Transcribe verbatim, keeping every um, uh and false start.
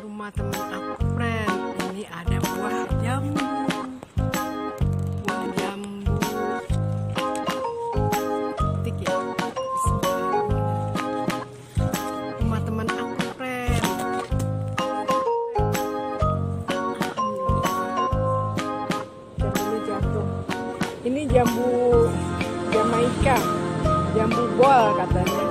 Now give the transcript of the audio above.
rumah temen aku, friend. Ini ada buah jambu. Buah jambu. Tik ya. Bismillahirrahmanirrahim. Rumah temen aku, friend. Jambunya jatuh. Ini jambu Jamaika, jambu bol katanya.